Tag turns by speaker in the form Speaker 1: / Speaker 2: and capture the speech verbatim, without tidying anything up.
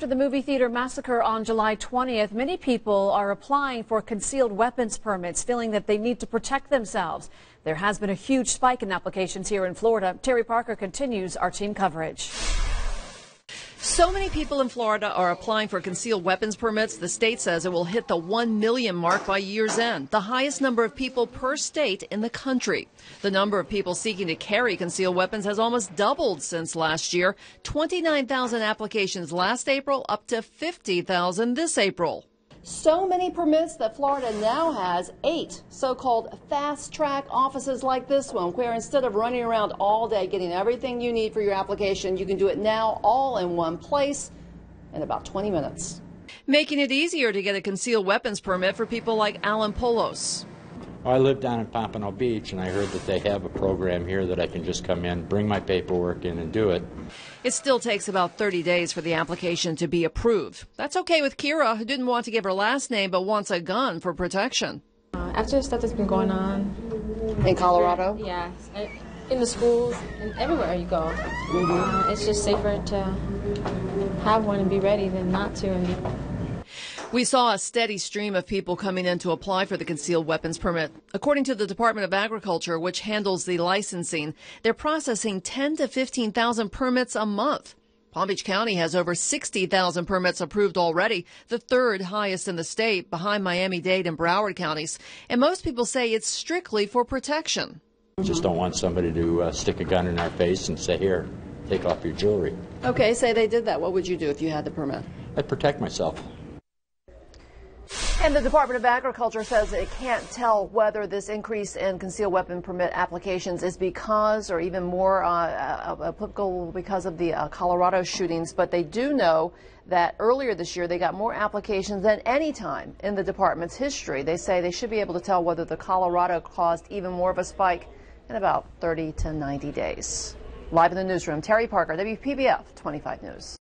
Speaker 1: After the movie theater massacre on July twentieth, many people are applying for concealed weapons permits, feeling that they need to protect themselves. There has been a huge spike in applications here in Florida. Terri Parker continues our team coverage.
Speaker 2: So many people in Florida are applying for concealed weapons permits. The state says it will hit the one million mark by year's end, the highest number of people per state in the country. The number of people seeking to carry concealed weapons has almost doubled since last year. twenty-nine thousand applications last April, up to fifty thousand this April. So many permits that Florida now has eight so-called fast-track offices like this one, where instead of running around all day getting everything you need for your application, you can do it now all in one place in about twenty minutes. Making it easier to get a concealed weapons permit for people like Alan Polos.
Speaker 3: I live down in Pompano Beach, and I heard that they have a program here that I can just come in, bring my paperwork in, and do it.
Speaker 2: It still takes about thirty days for the application to be approved. That's okay with Kira, who didn't want to give her last name but wants a gun for protection.
Speaker 4: Uh, after the stuff that's been going on.
Speaker 2: In Colorado?
Speaker 4: Yeah, in the schools and everywhere you go. Mm-hmm. uh, it's just safer to have one and be ready than not to. And
Speaker 2: We saw a steady stream of people coming in to apply for the concealed weapons permit. According to the Department of Agriculture, which handles the licensing, they're processing ten to fifteen thousand permits a month. Palm Beach County has over sixty thousand permits approved already, the third highest in the state, behind Miami-Dade and Broward counties. And most people say it's strictly for protection.
Speaker 3: Just don't want somebody to uh, stick a gun in our face and say, here, take off your jewelry.
Speaker 2: Okay, say they did that. What would you do if you had the permit?
Speaker 3: I'd protect myself.
Speaker 2: And the Department of Agriculture says it can't tell whether this increase in concealed weapon permit applications is because or even more uh, applicable because of the uh, Colorado shootings. But they do know that earlier this year they got more applications than any time in the department's history. They say they should be able to tell whether the Colorado caused even more of a spike in about thirty to ninety days. Live in the newsroom, Terri Parker, W P B F twenty-five News.